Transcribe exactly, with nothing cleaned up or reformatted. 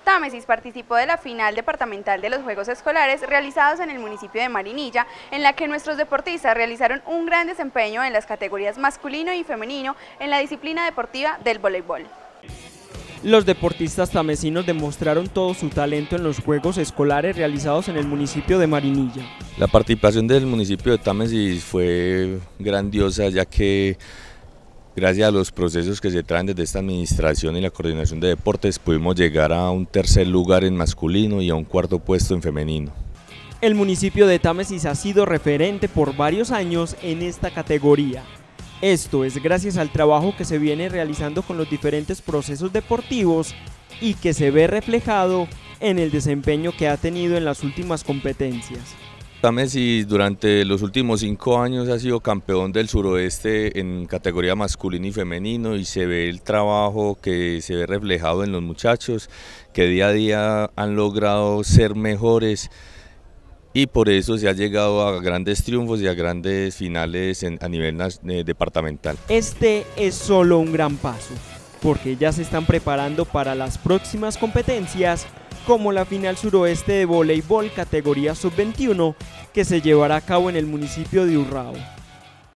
Támesis participó de la final departamental de los Juegos Escolares realizados en el municipio de Marinilla, en la que nuestros deportistas realizaron un gran desempeño en las categorías masculino y femenino en la disciplina deportiva del voleibol. Los deportistas tamesinos demostraron todo su talento en los Juegos Escolares realizados en el municipio de Marinilla. La participación del municipio de Támesis fue grandiosa, ya que gracias a los procesos que se traen desde esta administración y la coordinación de deportes pudimos llegar a un tercer lugar en masculino y a un cuarto puesto en femenino. El municipio de Támesis ha sido referente por varios años en esta categoría. Esto es gracias al trabajo que se viene realizando con los diferentes procesos deportivos y que se ve reflejado en el desempeño que ha tenido en las últimas competencias. Támesis durante los últimos cinco años ha sido campeón del suroeste en categoría masculino y femenino, y se ve el trabajo que se ve reflejado en los muchachos que día a día han logrado ser mejores, y por eso se ha llegado a grandes triunfos y a grandes finales en, a nivel eh, departamental. Este es solo un gran paso, porque ya se están preparando para las próximas competencias, como la final suroeste de voleibol categoría sub veintiuno, que se llevará a cabo en el municipio de Urrao.